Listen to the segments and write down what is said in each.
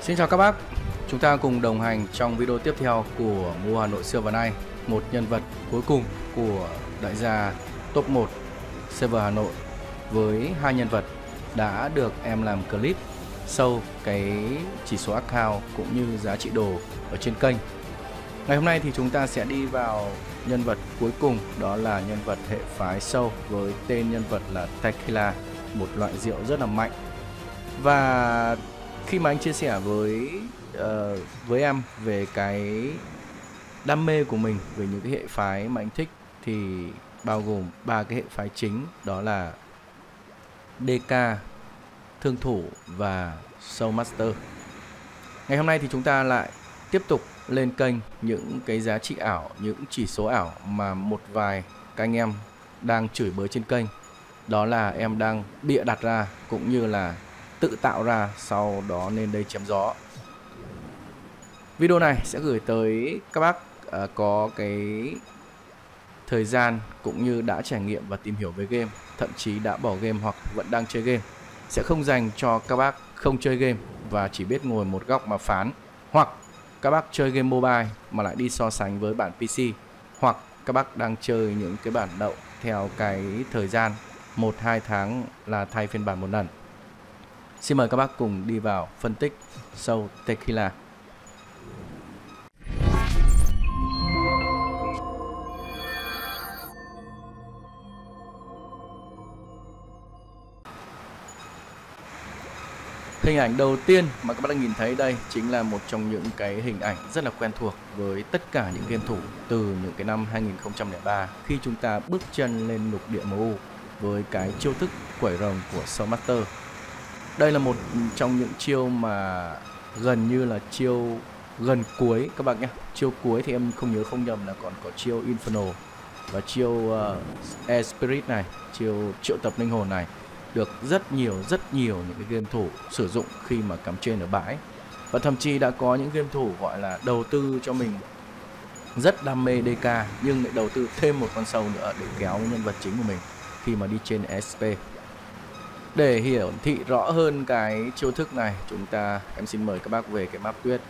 Xin chào các bác, chúng ta cùng đồng hành trong video tiếp theo của Mua Hà Nội Silver Night, một nhân vật cuối cùng của đại gia top 1 Silver Hà Nội với hai nhân vật đã được em làm clip sâu cái chỉ số account cũng như giá trị đồ ở trên kênh. Ngày hôm nay thì chúng ta sẽ đi vào nhân vật cuối cùng, đó là nhân vật hệ phái sâu với tên nhân vật là Tequila, một loại rượu rất là mạnh. Và khi mà anh chia sẻ với em về cái đam mê của mình về những cái hệ phái mà anh thích thì bao gồm ba cái hệ phái chính, đó là DK, Thương Thủ và Soul Master. Ngày hôm nay thì chúng ta lại tiếp tục lên kênh những cái giá trị ảo, những chỉ số ảo mà một vài các anh em đang chửi bới trên kênh, đó là em đang bịa đặt ra cũng như là tự tạo ra, sau đó lên đây chém gió. Video này sẽ gửi tới các bác có cái thời gian cũng như đã trải nghiệm và tìm hiểu về game, thậm chí đã bỏ game hoặc vẫn đang chơi game. Sẽ không dành cho các bác không chơi game và chỉ biết ngồi một góc mà phán, hoặc các bác chơi game mobile mà lại đi so sánh với bản PC, hoặc các bác đang chơi những cái bản đậu theo cái thời gian 1-2 tháng là thay phiên bản một lần. Xin mời các bác cùng đi vào phân tích Soul Tequila. Hình ảnh đầu tiên mà các bác đang nhìn thấy đây chính là một trong những cái hình ảnh rất là quen thuộc với tất cả những game thủ từ những cái năm 2003 khi chúng ta bước chân lên lục địa MU với cái chiêu thức quẩy rồng của Soul Master. Đây là một trong những chiêu mà gần như là chiêu gần cuối các bạn nhé. Chiêu cuối thì em không nhầm là còn có chiêu Inferno và chiêu Air Spirit này, chiêu triệu tập linh hồn này được rất nhiều những cái game thủ sử dụng khi mà cắm trên ở bãi. Và thậm chí đã có những game thủ gọi là đầu tư cho mình rất đam mê DK nhưng lại đầu tư thêm một con sâu nữa để kéo nhân vật chính của mình khi mà đi trên SP. Để hiểu thị rõ hơn cái chiêu thức này, em xin mời các bác về cái map tuyết.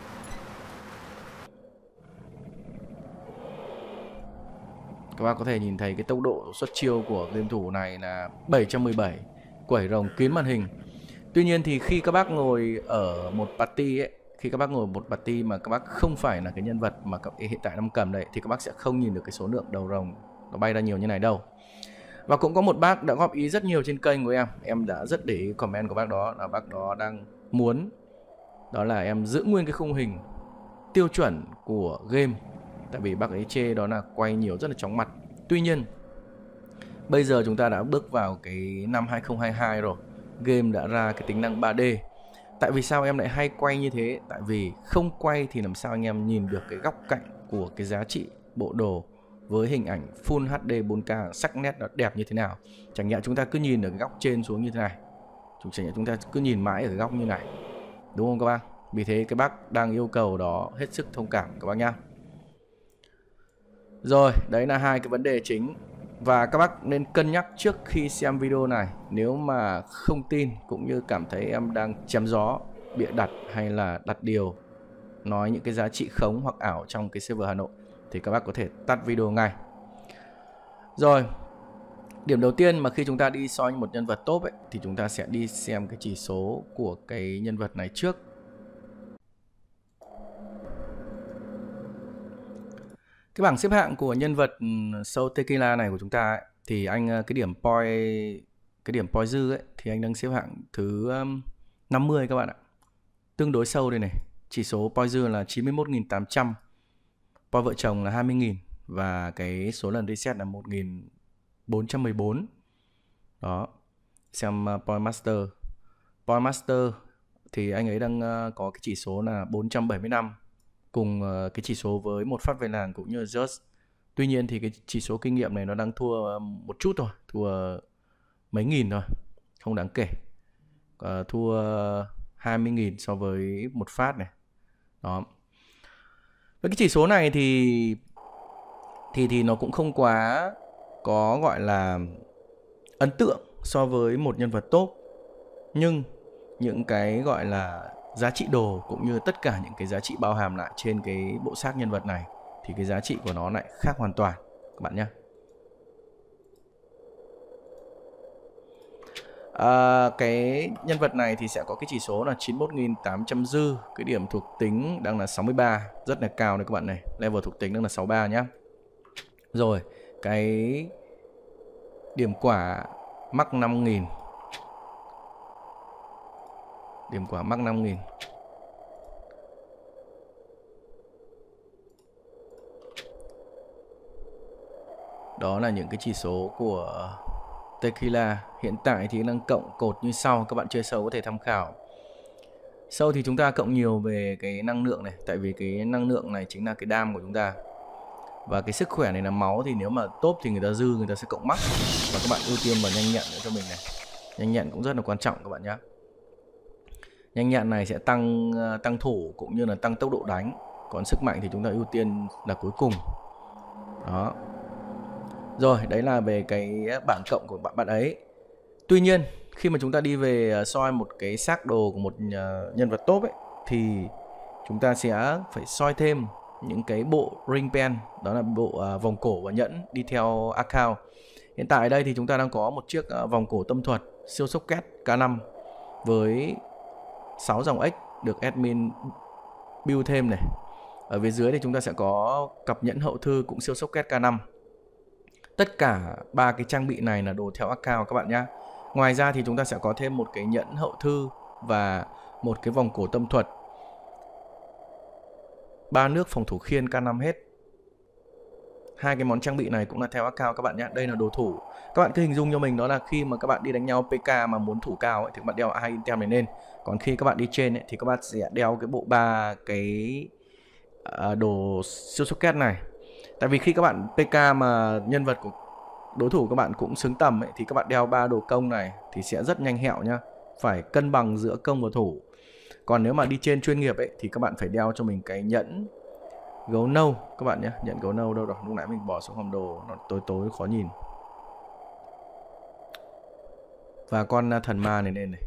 Các bác có thể nhìn thấy cái tốc độ xuất chiêu của game thủ này là 717, quẩy rồng kín màn hình. Tuy nhiên thì khi các bác ngồi ở một party ấy, khi các bác ngồi một party mà các bác không phải là cái nhân vật mà hiện tại đang cầm đây, thì các bác sẽ không nhìn được cái số lượng đầu rồng nó bay ra nhiều như này đâu. Và cũng có một bác đã góp ý rất nhiều trên kênh của em đã rất để ý comment của bác đó, là bác đó đang muốn đó là em giữ nguyên cái khung hình tiêu chuẩn của game. Tại vì bác ấy chê đó là quay nhiều rất là chóng mặt. Tuy nhiên bây giờ chúng ta đã bước vào cái năm 2022 rồi, game đã ra cái tính năng 3D. Tại vì sao em lại hay quay như thế? Tại vì không quay thì làm sao anh em nhìn được cái góc cạnh của cái giá trị bộ đồ với hình ảnh Full HD 4K sắc nét nó đẹp như thế nào. Chẳng nhẽ chúng ta cứ nhìn ở cái góc trên xuống như thế này, chẳng nhẽ chúng ta cứ nhìn mãi ở cái góc như này, đúng không các bác? Vì thế cái bác đang yêu cầu đó hết sức thông cảm các bác nhá. Rồi, đấy là hai cái vấn đề chính. Và các bác nên cân nhắc trước khi xem video này. Nếu mà không tin cũng như cảm thấy em đang chém gió, bịa đặt hay là đặt điều, nói những cái giá trị khống hoặc ảo trong cái server Hà Nội, thì các bác có thể tắt video ngay. Rồi, điểm đầu tiên mà khi chúng ta đi soi một nhân vật top ấy, thì chúng ta sẽ đi xem cái chỉ số của cái nhân vật này trước. Cái bảng xếp hạng của nhân vật Soul Tequila này của chúng ta ấy, thì anh cái điểm point dư ấy thì anh đang xếp hạng thứ 50 các bạn ạ. Tương đối sâu đây này. Chỉ số point dư là 91.800, point vợ chồng là 20.000 và cái số lần reset là 1.414. Đó. Xem point master. Point master thì anh ấy đang có cái chỉ số là 475, cùng cái chỉ số với một phát về làng cũng như Just. Tuy nhiên thì cái chỉ số kinh nghiệm này nó đang thua một chút thôi, thua mấy nghìn thôi, không đáng kể. Thua 20.000 so với một phát này. Đó. Với cái chỉ số này thì nó cũng không quá có gọi là ấn tượng so với một nhân vật top. Nhưng những cái gọi là giá trị đồ cũng như tất cả những cái giá trị bao hàm lại trên cái bộ xác nhân vật này thì cái giá trị của nó lại khác hoàn toàn các bạn nhé. Cái nhân vật này thì sẽ có cái chỉ số là 91.800 dư, cái điểm thuộc tính đang là 63, rất là cao đấy các bạn này, level thuộc tính đang là 63 nhá. Rồi, cái điểm quả mắc 5.000. Điểm quả mắc 5.000. Đó là những cái chỉ số của Tequila. Hiện tại thì đang cộng cột như sau, các bạn chơi sâu có thể tham khảo. Sâu thì chúng ta cộng nhiều về cái năng lượng này, tại vì cái năng lượng này chính là cái đam của chúng ta. Và cái sức khỏe này là máu, thì nếu mà top thì người ta dư, người ta sẽ cộng mắc. Và các bạn ưu tiên vào nhanh nhẹn nữa cho mình này. Nhanh nhẹn cũng rất là quan trọng các bạn nhé. Nhanh nhẹn này sẽ tăng thủ cũng như là tăng tốc độ đánh. Còn sức mạnh thì chúng ta ưu tiên là cuối cùng. Đó. Rồi, đấy là về cái bảng cộng của bạn ấy. Tuy nhiên, khi mà chúng ta đi về soi một cái xác đồ của một nhân vật top ấy, thì chúng ta sẽ phải soi thêm những cái bộ ring pen, đó là bộ vòng cổ và nhẫn đi theo account. Hiện tại ở đây thì chúng ta đang có một chiếc vòng cổ tâm thuật siêu socket K5 với 6 dòng X được admin build thêm này. Ở phía dưới thì chúng ta sẽ có cặp nhẫn hậu thư cũng siêu socket K5. Tất cả 3 cái trang bị này là đồ theo account các bạn nhé. Ngoài ra thì chúng ta sẽ có thêm một cái nhẫn hậu thư và một cái vòng cổ tâm thuật. 3 nước phòng thủ khiên K5 hết. Hai cái món trang bị này cũng là theo account các bạn nhé. Đây là đồ thủ. Các bạn cứ hình dung cho mình đó là khi mà các bạn đi đánh nhau PK mà muốn thủ cao ấy, thì các bạn đeo hai item này lên. Còn khi các bạn đi trên ấy, thì các bạn sẽ đeo cái bộ 3 cái đồ siêu socket này. Tại vì khi các bạn PK mà nhân vật của đối thủ các bạn cũng xứng tầm ấy, thì các bạn đeo 3 đồ công này thì sẽ rất nhanh hẹo nhá. Phải cân bằng giữa công và thủ. Còn nếu mà đi trên chuyên nghiệp ấy thì các bạn phải đeo cho mình cái nhẫn gấu nâu các bạn nhé. Nhẫn gấu nâu đâu rồi, lúc nãy mình bỏ xuống hòm đồ nó tối tối khó nhìn. Và con thần ma này lên này.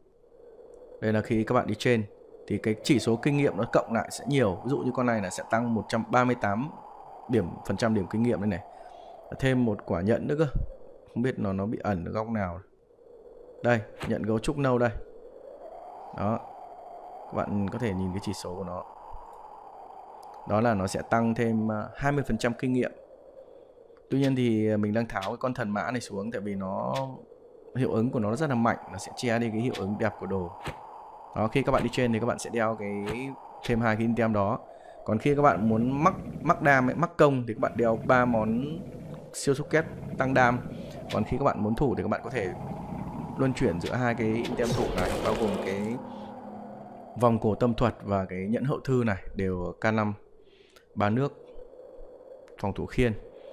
Đây là khi các bạn đi trên thì cái chỉ số kinh nghiệm nó cộng lại sẽ nhiều. Ví dụ như con này là sẽ tăng 138 phần trăm điểm kinh nghiệm đây này. Thêm một quả nhẫn nữa cơ. Không biết nó bị ẩn ở góc nào. Đây, nhận gấu trúc nâu đây. Đó. Các bạn có thể nhìn cái chỉ số của nó. Đó là nó sẽ tăng thêm 20% kinh nghiệm. Tuy nhiên thì mình đang tháo cái con thần mã này xuống, tại vì nó hiệu ứng của nó rất là mạnh, nó sẽ che đi cái hiệu ứng đẹp của đồ. Đó, khi các bạn đi trên thì các bạn sẽ đeo cái thêm 2 cái item đó. Còn khi các bạn muốn mắc đam, mắc công thì các bạn đeo 3 món siêu socket tăng đam. Còn khi các bạn muốn thủ thì các bạn có thể luân chuyển giữa hai cái item thủ này, bao gồm cái vòng cổ tâm thuật và cái nhẫn hậu thư này, đều K5 3 nước phòng thủ khiên.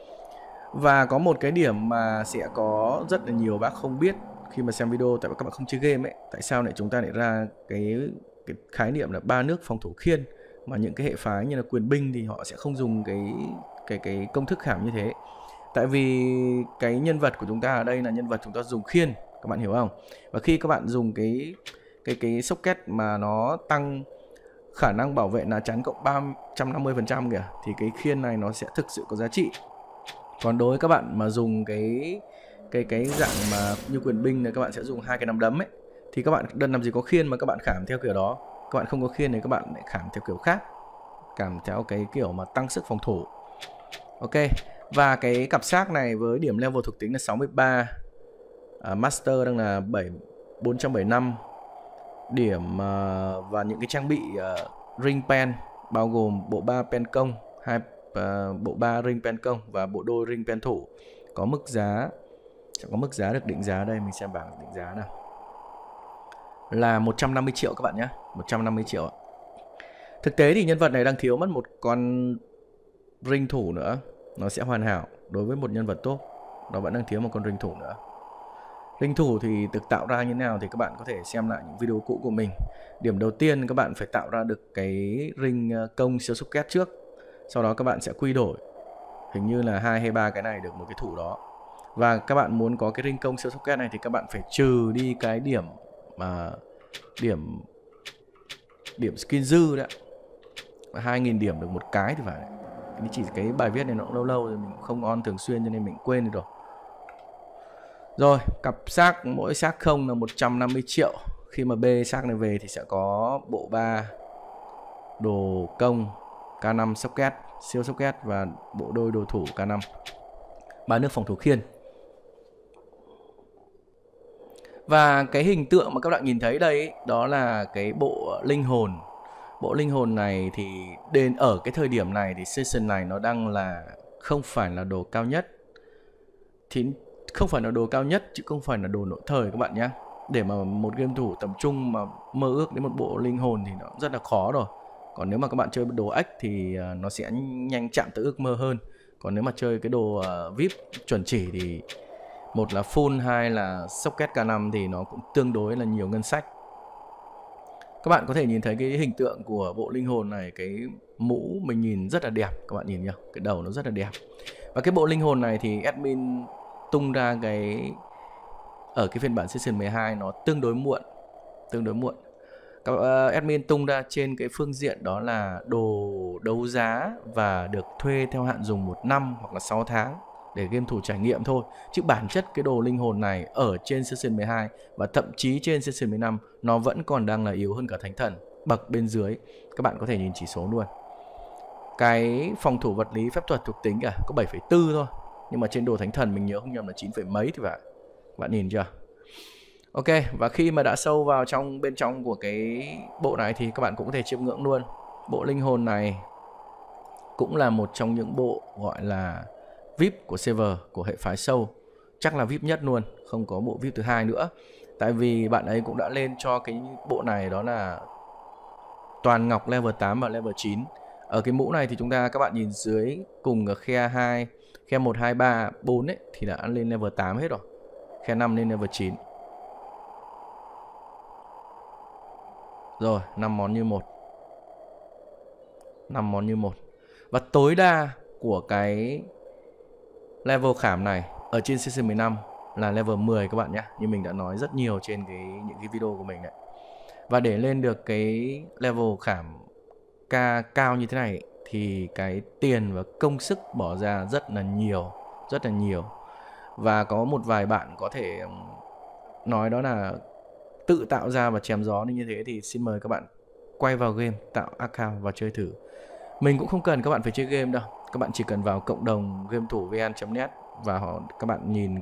Và có một cái điểm mà sẽ có rất là nhiều bác không biết khi mà xem video, tại vì các bạn không chơi game ấy, tại sao lại chúng ta lại ra cái khái niệm là 3 nước phòng thủ khiên, mà những cái hệ phái như là quyền binh thì họ sẽ không dùng cái công thức khảm như thế. Tại vì cái nhân vật của chúng ta ở đây là nhân vật chúng ta dùng khiên, các bạn hiểu không? Và khi các bạn dùng cái socket mà nó tăng khả năng bảo vệ lá chắn cộng 350% kìa, thì cái khiên này nó sẽ thực sự có giá trị. Còn đối với các bạn mà dùng cái dạng mà như quyền binh này, các bạn sẽ dùng 2 cái nắm đấm ấy, thì các bạn đơn làm gì có khiên mà các bạn khảm theo kiểu đó. Các bạn không có khiên thì các bạn lại khảm theo kiểu khác, khảm theo cái kiểu mà tăng sức phòng thủ. Ok. Và cái cặp xác này với điểm level thuộc tính là 63, Master đang là 475 điểm, và những cái trang bị ring pen bao gồm bộ 3 pen công, bộ 3 ring pen công và bộ đôi ring pen thủ, có mức giá, sẽ có mức giá được định giá đây, mình xem bảng định giá nào, là 150 triệu các bạn nhé, 150 triệu ạ. Thực tế thì nhân vật này đang thiếu mất một con ring thủ nữa, nó sẽ hoàn hảo đối với một nhân vật tốt. Nó vẫn đang thiếu một con ring thủ nữa. Ring thủ thì được tạo ra như thế nào thì các bạn có thể xem lại những video cũ của mình. Điểm đầu tiên các bạn phải tạo ra được cái ring công siêu socket trước. Sau đó các bạn sẽ quy đổi. Hình như là 2 hay 3 cái này được một cái thủ đó. Và các bạn muốn có cái ring công siêu socket này thì các bạn phải trừ đi cái điểm điểm skin dư đấy, 2.000 điểm được một cái thì phải. Chỉ cái bài viết này nó cũng lâu lâu rồi mình cũng không on thường xuyên cho nên mình quên rồi. Rồi, cặp xác, mỗi xác không là 150 triệu. Khi mà B xác này về thì sẽ có bộ 3 đồ công K5 socket, siêu socket và bộ đôi đồ thủ K5. 3 nước phòng thủ khiên. Và cái hình tượng mà các bạn nhìn thấy đây đó là cái bộ linh hồn. Bộ linh hồn này thì đến ở cái thời điểm này thì season này nó đang là không phải là đồ cao nhất. Thì không phải là đồ cao nhất chứ không phải là đồ nội thời các bạn nhé. Để mà một game thủ tầm trung mà mơ ước đến một bộ linh hồn thì nó rất là khó rồi. Còn nếu mà các bạn chơi đồ ếch thì nó sẽ nhanh chạm tới ước mơ hơn. Còn nếu mà chơi cái đồ VIP chuẩn chỉ thì một là full, hai là socket K5 thì nó cũng tương đối là nhiều ngân sách. Các bạn có thể nhìn thấy cái hình tượng của bộ linh hồn này, cái mũ mình nhìn rất là đẹp, các bạn nhìn nhá, cái đầu nó rất là đẹp. Và cái bộ linh hồn này thì admin tung ra cái ở cái phiên bản season 12 nó tương đối muộn. Các admin tung ra trên cái phương diện đó là đồ đấu giá và được thuê theo hạn dùng 1 năm hoặc là 6 tháng để game thủ trải nghiệm thôi. Chứ bản chất cái đồ linh hồn này ở trên season 12 và thậm chí trên season 15 nó vẫn còn đang là yếu hơn cả thánh thần. Bậc bên dưới các bạn có thể nhìn chỉ số luôn. Cái phòng thủ vật lý phép thuật thuộc tính cả có 7,4 thôi. Nhưng mà trên đồ thánh thần mình nhớ không nhầm là 9 mấy thì phải. Bạn nhìn chưa? Ok, và khi mà đã sâu vào bên trong của cái bộ này thì các bạn cũng có thể chiêm ngưỡng luôn. Bộ linh hồn này cũng là một trong những bộ gọi là VIP của server, của hệ phái sâu. Chắc là VIP nhất luôn, không có bộ VIP thứ hai nữa. Tại vì bạn ấy cũng đã lên cho cái bộ này đó là toàn ngọc level 8 và level 9. Ở cái mũ này thì các bạn nhìn dưới cùng ở khe 2, khe 1, 2, 3, 4 ấy thì đã lên level 8 hết rồi. Khe 5 lên level 9. Rồi, 5 món như một. 5 món như một. Và tối đa của cái level khảm này ở trên season 15 là level 10 các bạn nhé. Như mình đã nói rất nhiều trên những cái video của mình đấy. Và để lên được cái level khảm cao như thế này thì cái tiền và công sức bỏ ra rất là nhiều. Và có một vài bạn có thể nói đó là tự tạo ra và chém gió như thế thì xin mời các bạn quay vào game, tạo account và chơi thử. Mình cũng không cần các bạn phải chơi game đâu. Các bạn chỉ cần vào cộng đồng game thủ vn.net và các bạn nhìn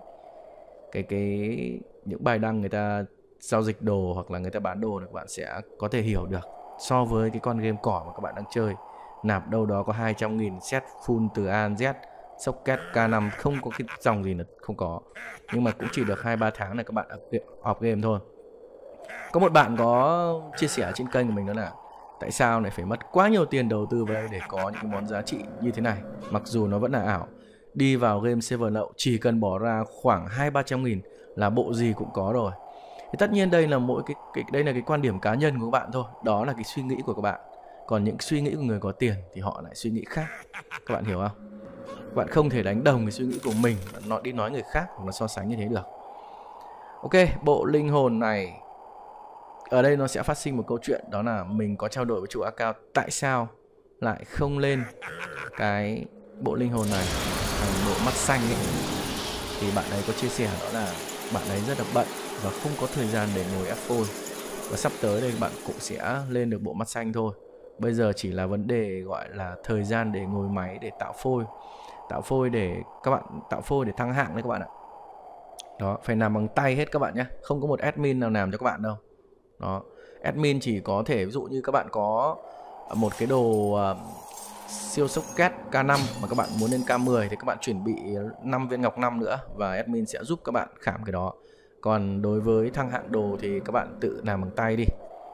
những bài đăng người ta giao dịch đồ hoặc là người ta bán đồ thì các bạn sẽ có thể hiểu được. So với cái con game cỏ mà các bạn đang chơi, nạp đâu đó có 200.000 set full từ A đến Z, socket K5 không có cái dòng gì là không có. Nhưng mà cũng chỉ được 2-3 tháng là các bạn off game thôi. Có một bạn có chia sẻ trên kênh của mình đó là tại sao lại phải mất quá nhiều tiền đầu tư vào đây để có những cái món giá trị như thế này, mặc dù nó vẫn là ảo. Đi vào game server lậu chỉ cần bỏ ra khoảng 200-300.000 là bộ gì cũng có rồi. Thì tất nhiên đây là đây là cái quan điểm cá nhân của các bạn thôi, đó là cái suy nghĩ của các bạn. Còn những suy nghĩ của người có tiền thì họ lại suy nghĩ khác. Các bạn hiểu không? Các bạn không thể đánh đồng cái suy nghĩ của mình nó đi nói người khác hoặc là so sánh như thế được. Ok, bộ linh hồn này ở đây nó sẽ phát sinh một câu chuyện, đó là mình có trao đổi với chủ account tại sao lại không lên cái bộ linh hồn này thành bộ mắt xanh ấy. Thì bạn ấy có chia sẻ đó là bạn ấy rất là bận và không có thời gian để ngồi ép phôi. Và sắp tới đây bạn cũng sẽ lên được bộ mắt xanh thôi. Bây giờ chỉ là vấn đề gọi là thời gian để ngồi máy để tạo phôi. Tạo phôi để các bạn tạo phôi để thăng hạng đấy các bạn ạ. Đó, phải làm bằng tay hết các bạn nhé. Không có một admin nào làm cho các bạn đâu. Đó, admin chỉ có thể ví dụ như các bạn có một cái đồ siêu socket K5 mà các bạn muốn lên K10 thì các bạn chuẩn bị 5 viên ngọc 5 nữa và admin sẽ giúp các bạn khảm cái đó. Còn đối với thăng hạng đồ thì các bạn tự làm bằng tay đi.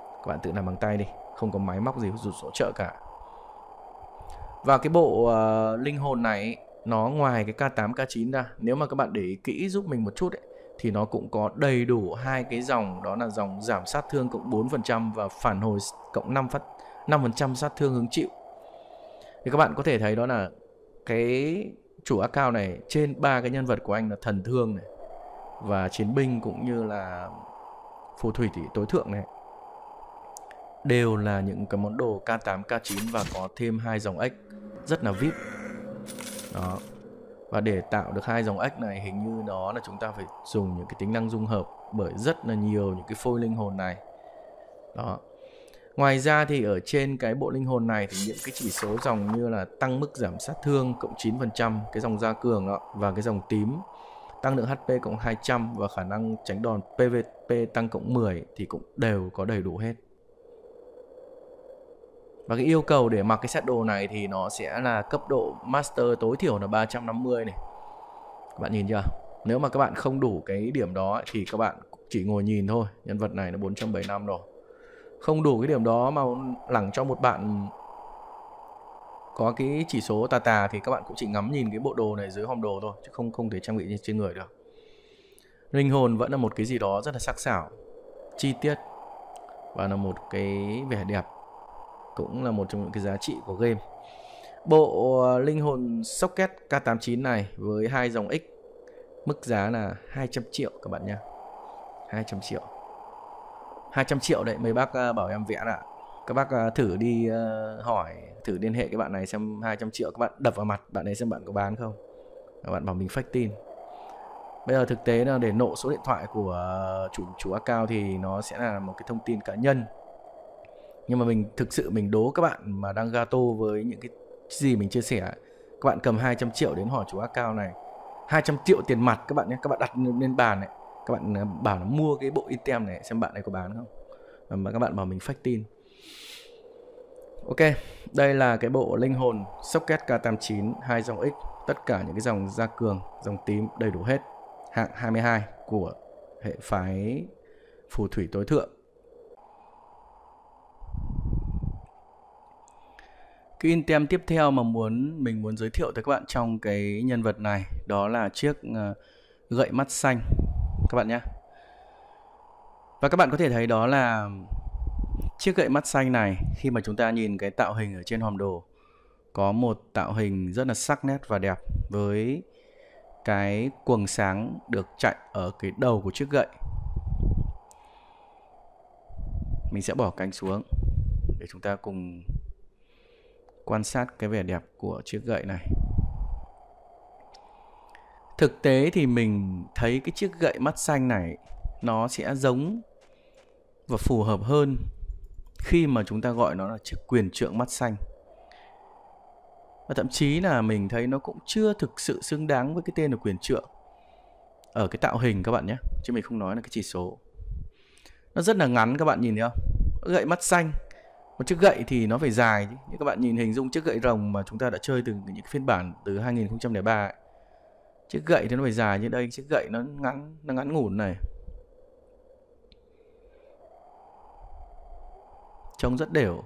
Không có máy móc gì hỗ trợ cả. Và cái bộ linh hồn này nó ngoài cái K8 K9 ra, nếu mà các bạn để ý kỹ giúp mình một chút ấy, thì nó cũng có đầy đủ hai cái dòng, đó là dòng giảm sát thương cộng 4% và phản hồi cộng 5% sát thương hứng chịu. Thì các bạn có thể thấy đó là cái chủ account này trên 3 cái nhân vật của anh là thần thương này và chiến binh cũng như là phù thủy tối thượng này đều là những cái món đồ K8, K9 và có thêm 2 dòng ếch rất là VIP. Đó. Và để tạo được 2 dòng ếch này hình như đó là chúng ta phải dùng những cái tính năng dung hợp bởi rất là nhiều những cái phôi linh hồn này. Đó. Ngoài ra thì ở trên cái bộ linh hồn này thì những cái chỉ số dòng như là tăng mức giảm sát thương cộng 9%, cái dòng gia cường đó, và cái dòng tím tăng lượng HP cộng 200 và khả năng tránh đòn PVP tăng cộng 10 thì cũng đều có đầy đủ hết. Và cái yêu cầu để mặc cái set đồ này thì nó sẽ là cấp độ Master tối thiểu là 350 này. Các bạn nhìn chưa? Nếu mà các bạn không đủ cái điểm đó thì các bạn chỉ ngồi nhìn thôi. Nhân vật này là 475 rồi. Không đủ cái điểm đó mà lẳng cho một bạn có cái chỉ số tà thì các bạn cũng chỉ ngắm nhìn cái bộ đồ này dưới hòm đồ thôi, chứ không thể trang bị trên người được. Linh hồn vẫn là một cái gì đó rất là sắc sảo, chi tiết và là một cái vẻ đẹp, cũng là một trong những cái giá trị của game. Bộ linh hồn socket K89 này với 2 dòng X, mức giá là 200 triệu các bạn nha. 200 triệu. 200 triệu đấy, mấy bác bảo em vẽ ạ. Các bác thử đi hỏi, thử liên hệ cái bạn này xem 200 triệu các bạn đập vào mặt bạn ấy xem bạn có bán không. Các bạn bảo mình fake tin. Bây giờ thực tế là để nộ số điện thoại của chủ account thì nó sẽ là một cái thông tin cá nhân. Nhưng mà mình thực sự mình đố các bạn mà đang gato với những cái gì mình chia sẻ, các bạn cầm 200 triệu đến hỏi chủ account này, 200 triệu tiền mặt các bạn nhé, các bạn đặt lên bàn này, các bạn bảo là mua cái bộ item này xem bạn này có bán không, mà các bạn bảo mình fake tin. Ok, đây là cái bộ linh hồn socket K89 2 dòng X, tất cả những cái dòng gia cường, dòng tím đầy đủ hết, hạng 22 của hệ phái phù thủy tối thượng. Cái item tiếp theo mà mình muốn giới thiệu tới các bạn trong cái nhân vật này đó là chiếc gậy mắt xanh các bạn nhé. Và các bạn có thể thấy đó là chiếc gậy mắt xanh này, khi mà chúng ta nhìn cái tạo hình ở trên hòm đồ, có một tạo hình rất là sắc nét và đẹp với cái quầng sáng được chạy ở cái đầu của chiếc gậy. Mình sẽ bỏ cánh xuống để chúng ta cùng quan sát cái vẻ đẹp của chiếc gậy này. Thực tế thì mình thấy cái chiếc gậy mắt xanh này nó sẽ giống và phù hợp hơn khi mà chúng ta gọi nó là chiếc quyền trượng mắt xanh. Và thậm chí là mình thấy nó cũng chưa thực sự xứng đáng với cái tên là quyền trượng ở cái tạo hình các bạn nhé, chứ mình không nói là cái chỉ số. Nó rất là ngắn, các bạn nhìn thấy không? Gậy mắt xanh, một chiếc gậy thì nó phải dài chứ. Như các bạn nhìn hình dung chiếc gậy rồng mà chúng ta đã chơi từ những phiên bản từ 2003 ấy. Chiếc gậy thì nó phải dài, như đây chiếc gậy nó ngắn ngủn này, trông rất đều.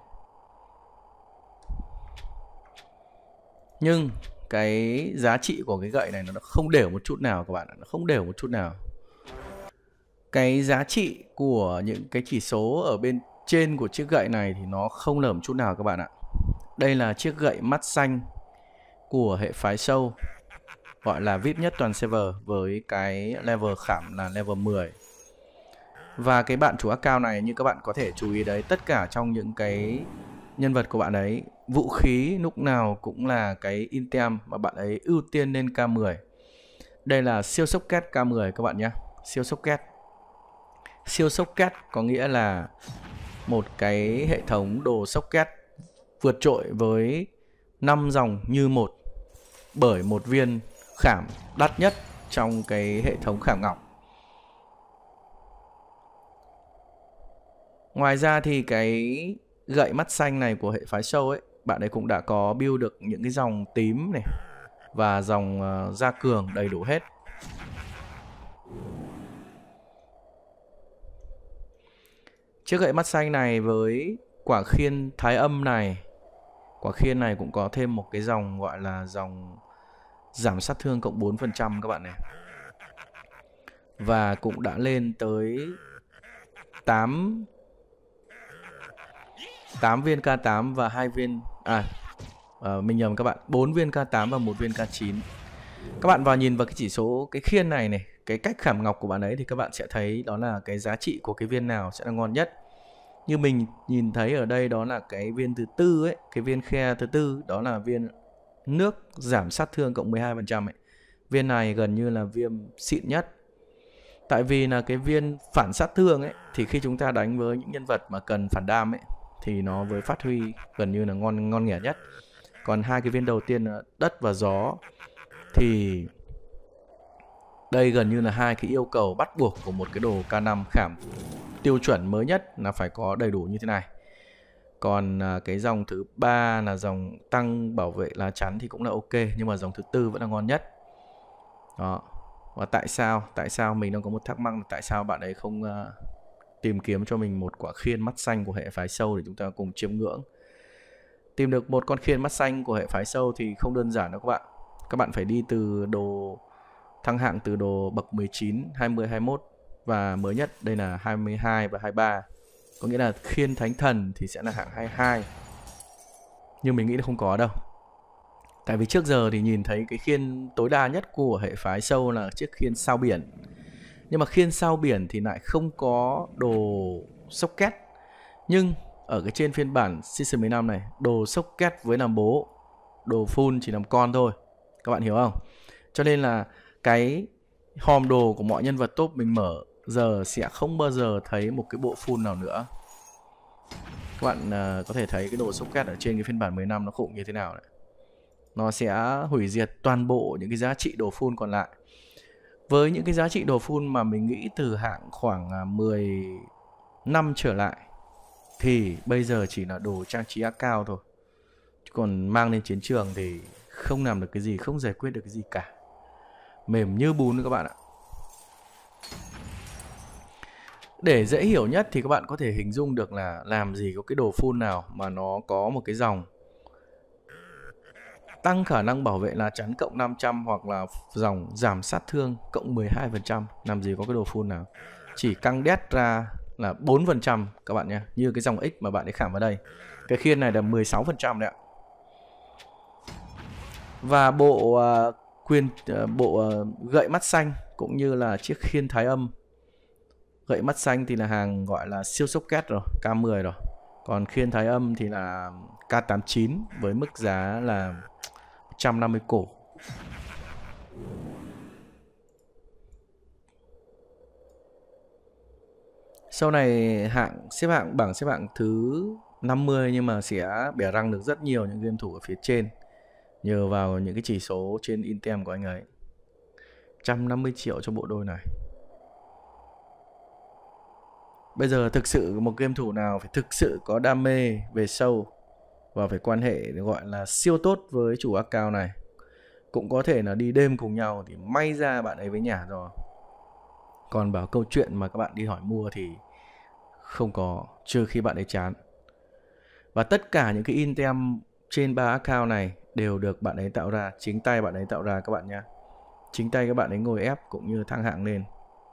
Nhưng cái giá trị của cái gậy này nó không đều một chút nào các bạn ạ, nó không đều một chút nào. Cái giá trị của những cái chỉ số ở bên trên của chiếc gậy này thì nó không lởm chút nào các bạn ạ. Đây là chiếc gậy mắt xanh của hệ phái sâu, gọi là VIP nhất toàn server với cái level khảm là level 10. Và cái bạn chủ account này, như các bạn có thể chú ý đấy, tất cả trong những cái nhân vật của bạn ấy, vũ khí lúc nào cũng là cái item mà bạn ấy ưu tiên lên K10. Đây là siêu socket K10 các bạn nhé. Siêu socket. Siêu socket có nghĩa là một cái hệ thống đồ socket vượt trội với 5 dòng như một, bởi một viên khảm đắt nhất trong cái hệ thống khảm ngọc. Ngoài ra thì cái gậy mắt xanh này của hệ phái sâu ấy, bạn ấy cũng đã có build được những cái dòng tím này và dòng gia cường đầy đủ hết. Chiếc gậy mắt xanh này với quả khiên thái âm này, quả khiên này cũng có thêm một cái dòng gọi là dòng giảm sát thương cộng 4% các bạn này. Và cũng đã lên tới 8 viên K8 và 2 viên mình nhầm các bạn, 4 viên K8 và 1 viên K9. Các bạn vào nhìn vào cái chỉ số cái khiên này cái cách khảm ngọc của bạn ấy thì các bạn sẽ thấy đó là cái giá trị của cái viên nào sẽ là ngon nhất. Như mình nhìn thấy ở đây đó là cái viên thứ tư ấy, cái viên khe thứ tư đó là viên nước giảm sát thương cộng 12% ấy. Viên này gần như là viên xịn nhất. Tại vì là cái viên phản sát thương ấy thì khi chúng ta đánh với những nhân vật mà cần phản đam ấy thì nó với phát huy gần như là ngon nghẻ nhất. Còn hai cái viên đầu tiên là đất và gió thì đây gần như là hai cái yêu cầu bắt buộc của một cái đồ K5 khảm tiêu chuẩn mới nhất là phải có đầy đủ như thế này. Còn cái dòng thứ ba là dòng tăng bảo vệ lá chắn thì cũng là ok, nhưng mà dòng thứ tư vẫn là ngon nhất. Đó. Và tại sao mình đang có một thắc mắc là tại sao bạn ấy không tìm kiếm cho mình một quả khiên mắt xanh của hệ phái sâu để chúng ta cùng chiêm ngưỡng. Tìm được một con khiên mắt xanh của hệ phái sâu thì không đơn giản đâu các bạn. Các bạn phải đi từ đồ thăng hạng từ đồ bậc 19, 20, 21 và mới nhất đây là 22 và 23. Có nghĩa là khiên thánh thần thì sẽ là hạng 22. Nhưng mình nghĩ là không có đâu. Tại vì trước giờ thì nhìn thấy cái khiên tối đa nhất của hệ phái sâu là chiếc khiên sao biển. Nhưng mà khiên sao biển thì lại không có đồ socket. Nhưng ở cái trên phiên bản Season 15 này, đồ socket với làm bố, đồ full chỉ làm con thôi. Các bạn hiểu không? Cho nên là cái hòm đồ của mọi nhân vật top mình mở giờ sẽ không bao giờ thấy một cái bộ full nào nữa. Các bạn có thể thấy cái đồ socket ở trên cái phiên bản 15 nó khủng như thế nào đấy. Nó sẽ hủy diệt toàn bộ những cái giá trị đồ full còn lại. Với những cái giá trị đồ full mà mình nghĩ từ hạng khoảng 10 năm trở lại thì bây giờ chỉ là đồ trang trí ác cao thôi. Còn mang lên chiến trường thì không làm được cái gì, không giải quyết được cái gì cả. Mềm như bún các bạn ạ. Để dễ hiểu nhất thì các bạn có thể hình dung được là làm gì có cái đồ full nào mà nó có một cái dòng tăng khả năng bảo vệ lá chắn cộng 500 hoặc là dòng giảm sát thương cộng 12%. Làm gì có cái đồ full nào. Chỉ căng đét ra là 4% các bạn nhé. Như cái dòng X mà bạn ấy khảm vào đây. Cái khiên này là 16% đấy ạ. Và bộ gậy mắt xanh cũng như là chiếc khiên thái âm. Gậy mắt xanh thì là hàng gọi là siêu socket rồi, K10 rồi. Còn khiên thái âm thì là K89 với mức giá là 150 cổ. Sau này bảng xếp hạng thứ 50 nhưng mà sẽ bẻ răng được rất nhiều những game thủ ở phía trên nhờ vào những cái chỉ số trên item của anh ấy. 150 triệu cho bộ đôi này. Bây giờ thực sự một game thủ nào phải thực sự có đam mê về sâu và phải quan hệ gọi là siêu tốt với chủ account này, cũng có thể là đi đêm cùng nhau thì may ra bạn ấy với nhà rồi. Còn bảo câu chuyện mà các bạn đi hỏi mua thì không có, trừ khi bạn ấy chán. Và tất cả những cái item trên 3 account này đều được bạn ấy tạo ra, chính tay bạn ấy tạo ra các bạn nhé. Chính tay các bạn ấy ngồi ép cũng như thăng hạng lên.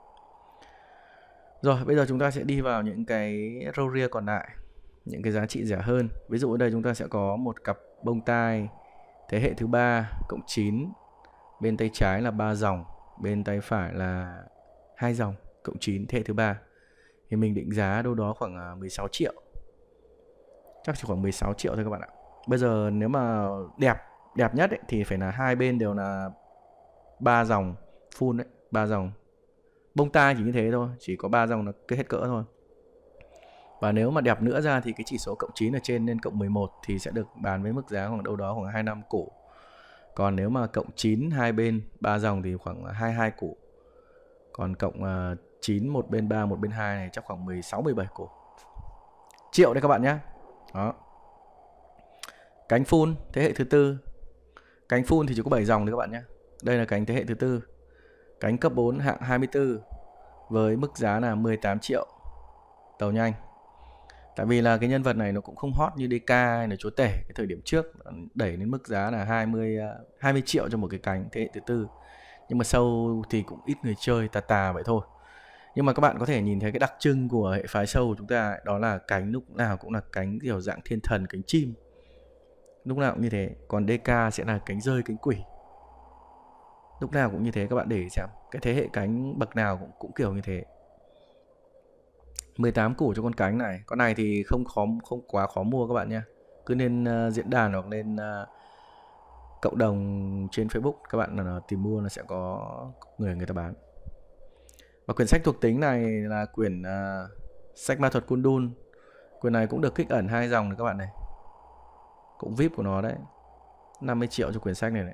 Rồi bây giờ chúng ta sẽ đi vào những cái râu ria còn lại, những cái giá trị rẻ hơn. Ví dụ ở đây chúng ta sẽ có một cặp bông tai thế hệ thứ 3 cộng 9. Bên tay trái là 3 dòng, bên tay phải là 2 dòng cộng 9 thế hệ thứ 3. Thì mình định giá đâu đó khoảng 16 triệu. Chắc chỉ khoảng 16 triệu thôi các bạn ạ. Bây giờ nếu mà đẹp nhất ấy, thì phải là hai bên đều là 3 dòng full đấy, 3 dòng. Bông tai chỉ như thế thôi, chỉ có 3 dòng là hết cỡ thôi. Và nếu mà đẹp nữa ra thì cái chỉ số cộng 9 ở trên lên cộng 11 thì sẽ được bán với mức giá khoảng đâu đó khoảng 25 cổ. Còn nếu mà cộng 9 hai bên 3 dòng thì khoảng 22 cổ. Còn cộng 9 một bên 3 một bên 2 này chắc khoảng 16-17 cổ. Triệu đấy các bạn nhé. Đó. Cánh full thế hệ thứ 4. Cánh full thì chỉ có 7 dòng đấy các bạn nhé. Đây là cánh thế hệ thứ 4. Cánh cấp 4 hạng 24 với mức giá là 18 triệu. Tàu nhanh. Tại vì là cái nhân vật này nó cũng không hot như DK hay là chúa tể cái thời điểm trước, đẩy đến mức giá là 20 triệu cho một cái cánh thế hệ thứ 4. Nhưng mà sâu thì cũng ít người chơi, tà vậy thôi. Nhưng mà các bạn có thể nhìn thấy cái đặc trưng của hệ phái sâu của chúng ta, đó là cánh lúc nào cũng là cánh kiểu dạng thiên thần, cánh chim. Lúc nào cũng như thế. Còn DK sẽ là cánh rơi, cánh quỷ. Lúc nào cũng như thế, các bạn để xem. Cái thế hệ cánh bậc nào cũng kiểu như thế. 18 củ cho con cánh này. Con này thì không quá khó mua các bạn nhé. Cứ lên diễn đàn hoặc lên cộng đồng trên Facebook các bạn tìm mua là sẽ có người ta bán. Và quyển sách thuộc tính này là quyển sách ma thuật Kundun. Quyển này cũng được kích ẩn 2 dòng này các bạn này. Cũng VIP của nó đấy. 50 triệu cho quyển sách này.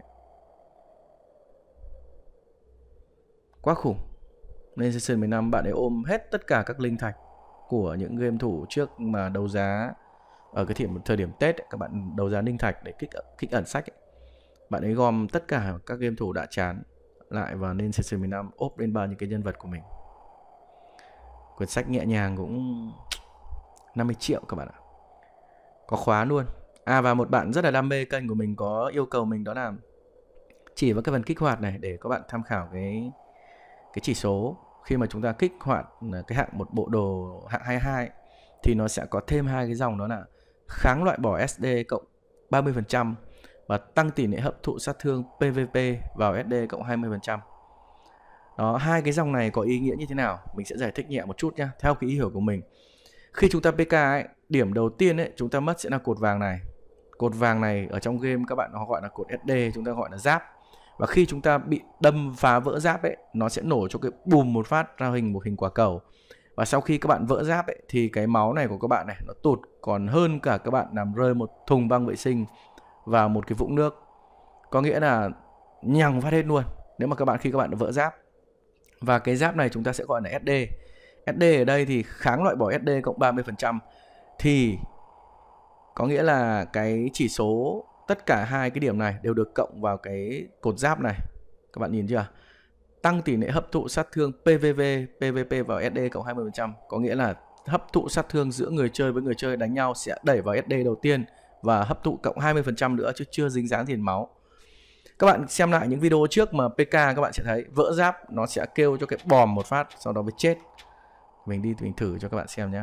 Quá khủng. Nên Season 15 bạn ấy ôm hết tất cả các linh thạch của những game thủ trước mà đấu giá ở cái thời điểm Tết ấy, các bạn đấu giá linh thạch để kích ẩn sách ấy. Bạn ấy gom tất cả các game thủ đã chán lại và nên Season 15 ốp lên bao những cái nhân vật của mình. Quyển sách nhẹ nhàng cũng 50 triệu các bạn ạ. Có khóa luôn. Và một bạn rất là đam mê kênh của mình có yêu cầu mình đó là chỉ vào cái phần kích hoạt này để các bạn tham khảo cái chỉ số. Khi mà chúng ta kích hoạt cái hạng một bộ đồ hạng 22 thì nó sẽ có thêm 2 cái dòng, đó là kháng loại bỏ SD cộng 30% và tăng tỷ lệ hấp thụ sát thương PVP vào SD cộng 20%. Đó, 2 cái dòng này có ý nghĩa như thế nào? Mình sẽ giải thích nhẹ một chút nhá, theo cái ý hiểu của mình. Khi chúng ta PK ấy, điểm đầu tiên ấy, chúng ta mất sẽ là cột vàng này. Cột vàng này ở trong game các bạn nó gọi là cột SD, chúng ta gọi là giáp. Và khi chúng ta bị đâm phá vỡ giáp ấy, nó sẽ nổ cho cái bùm một phát ra một hình quả cầu. Và sau khi các bạn vỡ giáp ấy, thì cái máu này của các bạn này nó tụt còn hơn cả các bạn làm rơi một thùng băng vệ sinh vào một cái vũng nước. Có nghĩa là nhằng phát hết luôn nếu mà khi các bạn đã vỡ giáp. Và cái giáp này chúng ta sẽ gọi là SD. SD ở đây thì kháng loại bỏ SD cộng 30%. Thì có nghĩa là cái chỉ số tất cả 2 cái điểm này đều được cộng vào cái cột giáp này. Các bạn nhìn chưa? Tăng tỷ lệ hấp thụ sát thương PVP vào SD cộng 20%. Có nghĩa là hấp thụ sát thương giữa người chơi với người chơi đánh nhau sẽ đẩy vào SD đầu tiên và hấp thụ cộng 20% nữa chứ chưa dính dáng tiền máu. Các bạn xem lại những video trước mà PK các bạn sẽ thấy vỡ giáp nó sẽ kêu cho cái bòm một phát sau đó mới chết. Mình thử cho các bạn xem nhé.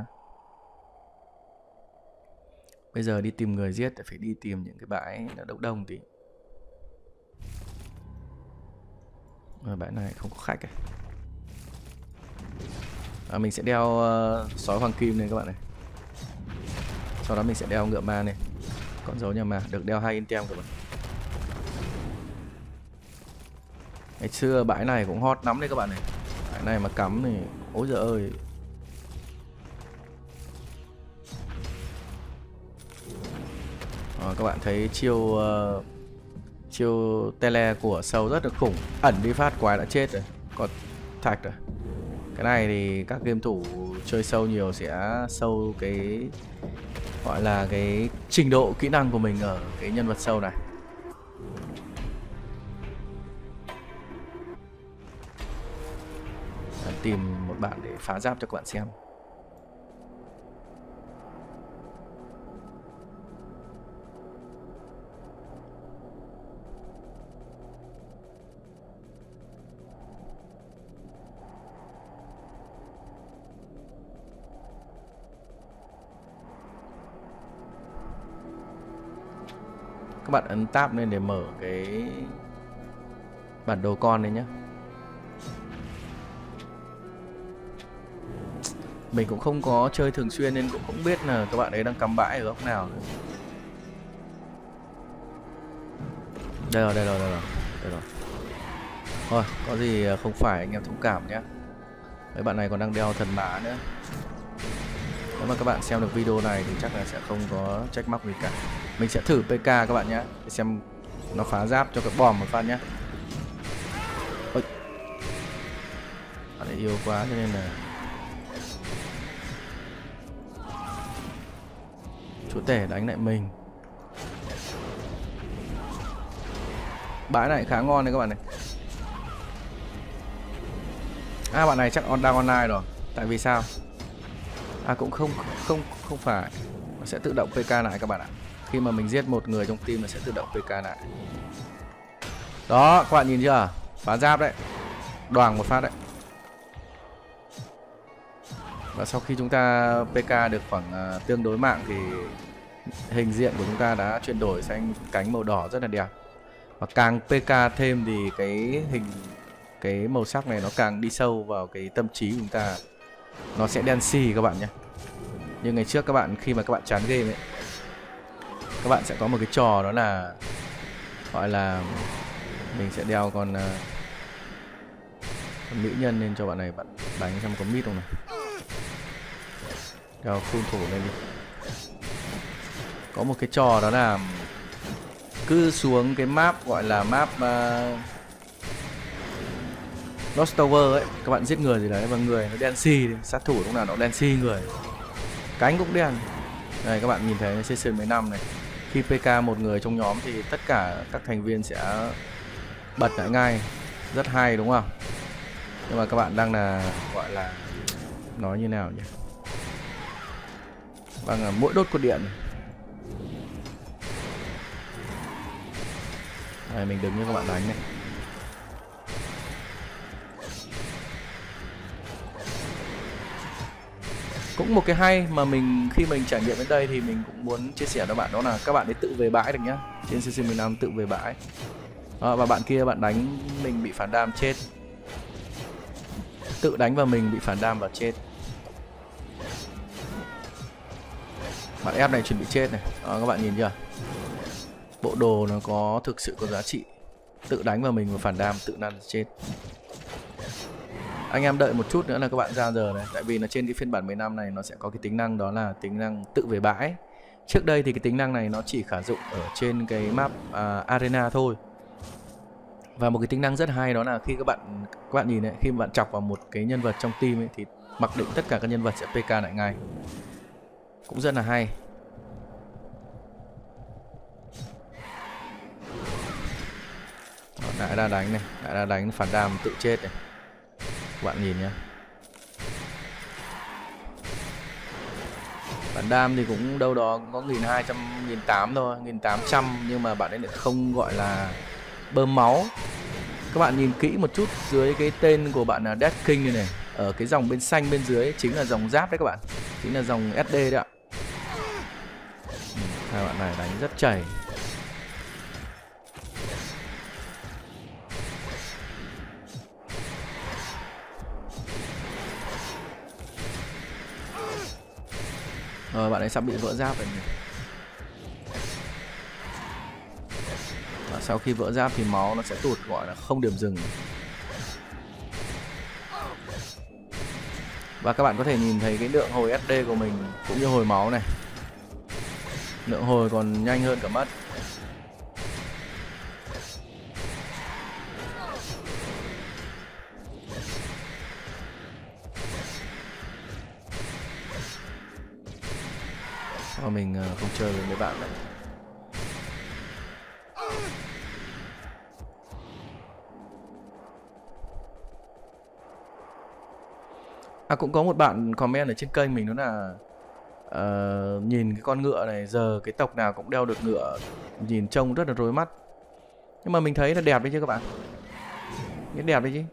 Bây giờ đi tìm người giết phải đi tìm những cái bãi nó đông tí. Bãi này không có khách mình sẽ đeo sói hoàng kim này các bạn này. Sau đó mình sẽ đeo ngựa ma này, con dấu nhà ma, được đeo 2 item các bạn. Ngày xưa bãi này cũng hot lắm đấy các bạn này. Bãi này mà cắm thì ôi giời ơi. Các bạn thấy chiêu tele của sâu rất là khủng, ẩn đi phát quái đã chết rồi, còn thạch rồi. Cái này thì các game thủ chơi sâu nhiều sẽ sâu cái gọi là cái trình độ kỹ năng của mình ở cái nhân vật sâu này. Tìm một bạn để phá giáp cho các bạn xem. Các bạn ấn tab lên để mở cái bản đồ con này nhé. Mình cũng không có chơi thường xuyên nên cũng không biết là các bạn ấy đang cắm bãi ở góc nào nữa. Đây rồi. Thôi, có gì không phải anh em thông cảm nhé. Mấy bạn này còn đang đeo thần mã nữa. Nếu mà các bạn xem được video này thì chắc là sẽ không có trách móc gì cả. Mình sẽ thử PK các bạn nhé, để xem nó phá giáp cho cái bom một phát nhé. Ôi, bạn ấy yêu quá cho nên là chúa tể đánh lại mình. Bãi này khá ngon đấy các bạn này. Bạn này chắc đang online rồi. Tại vì sao? Cũng không phải. Nó sẽ tự động PK lại các bạn ạ. Khi mà mình giết một người trong team nó sẽ tự động PK lại. Đó, các bạn nhìn chưa? Phá giáp đấy. Đoàng một phát đấy. Và sau khi chúng ta PK được khoảng tương đối mạng thì hình diện của chúng ta đã chuyển đổi sang cánh màu đỏ rất là đẹp. Và càng PK thêm thì cái màu sắc này nó càng đi sâu vào cái tâm trí của chúng ta. nó sẽ đen xì các bạn nhé. Nhưng ngày trước các bạn khi mà các bạn chán game ấy, các bạn sẽ có một cái trò đó là gọi là mình sẽ đeo con mỹ nhân lên cho bạn này, bạn đánh xem có mít không này. Đeo full thủ lên đi. Có một cái trò đó là cứ xuống cái map gọi là map Lost Tower ấy, các bạn giết người gì đấy và người nó đen xì, sát thủ lúc nào nó đen xì người, cánh cũng đen. Đây các bạn nhìn thấy Season 15 này, khi PK một người trong nhóm thì tất cả các thành viên sẽ bật lại ngay, rất hay đúng không? Nhưng mà các bạn đang là gọi là nói như nào nhỉ? Bằng là mỗi đốt cột điện. Đây, mình đứng như các bạn đánh này. Cũng một cái hay mà mình khi mình trải nghiệm đến đây thì mình cũng muốn chia sẻ với bạn, đó là các bạn ấy tự về bãi được nhá. Trên Season 15 tự về bãi. Và bạn kia bạn đánh mình bị phản đam chết. Tự đánh vào mình bị phản đam và chết. Bạn ép này chuẩn bị chết này. Đó, các bạn nhìn chưa? Bộ đồ nó có thực sự có giá trị. Tự đánh vào mình và phản đam, tự năn chết. Anh em đợi một chút nữa là các bạn ra giờ này. Tại vì là trên cái phiên bản 15 này nó sẽ có cái tính năng đó là tính năng tự về bãi. Trước đây thì cái tính năng này nó chỉ khả dụng ở trên cái map Arena thôi. Và một cái tính năng rất hay đó là khi các bạn nhìn này, khi mà bạn chọc vào một cái nhân vật trong team ấy, thì mặc định tất cả các nhân vật sẽ PK lại ngay. Cũng rất là hay. Đại đa đánh này, đại đa đánh phản đam tự chết này. Các bạn nhìn nhé. Phản đam thì cũng đâu đó có 1200, 1800 thôi, 1800, nhưng mà bạn ấy lại không gọi là bơm máu. Các bạn nhìn kỹ một chút dưới cái tên của bạn là Death King này này, ở cái dòng bên xanh bên dưới chính là dòng giáp đấy các bạn, chính là dòng SD đấy ạ. Hai bạn này đánh rất chảy. Bạn ấy sắp bị vỡ giáp rồi. Và sau khi vỡ giáp thì máu nó sẽ tụt, gọi là không điểm dừng. Và các bạn có thể nhìn thấy cái lượng hồi SD của mình cũng như hồi máu này. Lượng hồi còn nhanh hơn cả mất. Và mình không chơi với mấy bạn nữa. Cũng có một bạn comment ở trên kênh mình đó là nhìn cái con ngựa này, giờ cái tộc nào cũng đeo được ngựa, nhìn trông rất là rối mắt. Nhưng mà mình thấy là đẹp đấy chứ các bạn. Cái đẹp đấy chứ.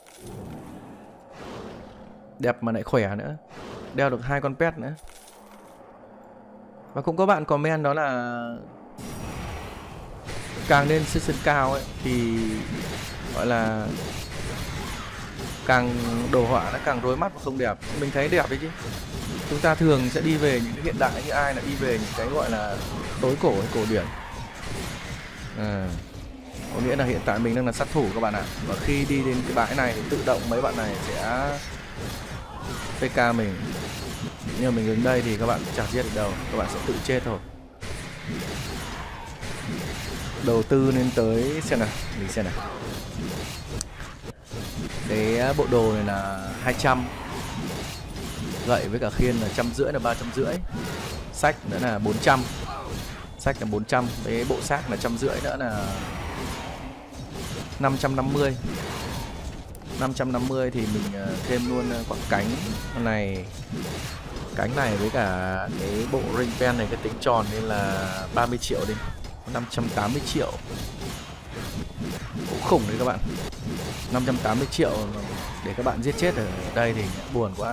Đẹp mà lại khỏe nữa. Đeo được 2 con pet nữa. Và cũng có bạn comment đó là càng lên season cao ấy thì gọi là càng đồ họa nó càng rối mắt và không đẹp. Mình thấy đẹp đấy chứ. Chúng ta thường sẽ đi về những cái hiện đại, như ai là đi về những cái gọi là tối cổ hay cổ điển. Có nghĩa là hiện tại mình đang là sát thủ các bạn ạ. Và khi đi đến cái bãi này thì tự động mấy bạn này sẽ PK mình. Nhưng mà mình đứng đây thì các bạn chẳng giết được đâu, các bạn sẽ tự chết thôi. Đầu tư lên tới xem nào, mình xem nào. Cái bộ đồ này là 200. Gậy với cả khiên là 150 là 350. Sách nữa là 400. Sách là 400, cái bộ xác là 150 nữa là 550. 550 thì mình thêm luôn quả cánh này. Cánh này với cả cái bộ ring pen này, cái tính tròn nên là 30 triệu đi, 580 triệu. Cũng khủng đấy các bạn. 580 triệu để các bạn giết chết ở đây thì buồn quá.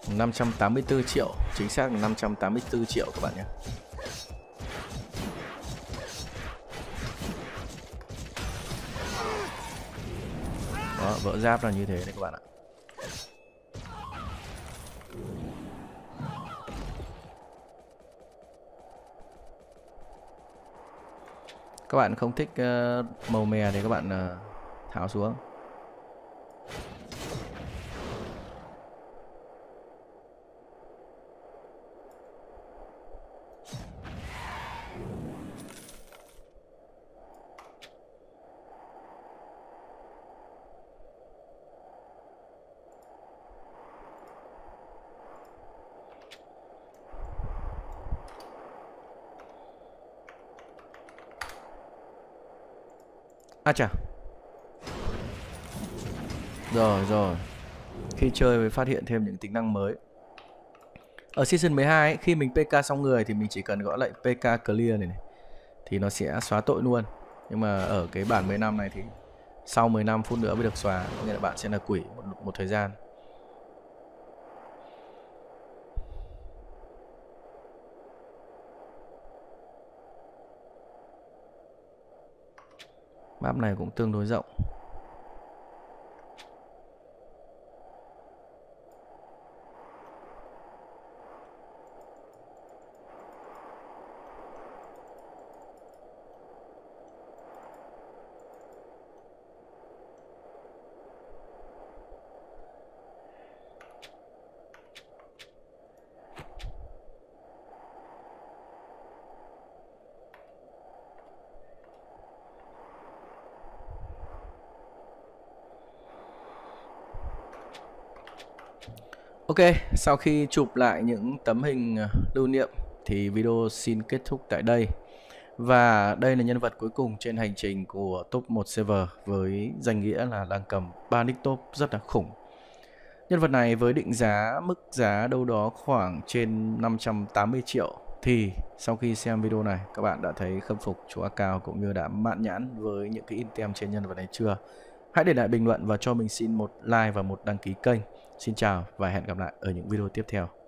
584 triệu, chính xác là 584 triệu các bạn nhé. Đó, vỡ giáp là như thế đấy các bạn ạ. Các bạn không thích màu mè thì các bạn tháo xuống. À chà. Rồi. Khi chơi mới phát hiện thêm những tính năng mới. Ở season 12 ấy, khi mình PK xong người thì mình chỉ cần gõ lệnh PK clear này thì nó sẽ xóa tội luôn. Nhưng mà ở cái bản 15 này thì sau 15 phút nữa mới được xóa, nên là bạn sẽ là quỷ một thời gian. Map này cũng tương đối rộng. Ok, sau khi chụp lại những tấm hình lưu niệm thì video xin kết thúc tại đây. Và đây là nhân vật cuối cùng trên hành trình của top 1 server với danh nghĩa là đang cầm 3 nick top rất là khủng. Nhân vật này với định giá mức giá đâu đó khoảng trên 580 triệu thì sau khi xem video này các bạn đã thấy khâm phục chú A Cao cũng như đã mãn nhãn với những cái item trên nhân vật này chưa? Hãy để lại bình luận và cho mình xin một like và một đăng ký kênh. Xin chào và hẹn gặp lại ở những video tiếp theo.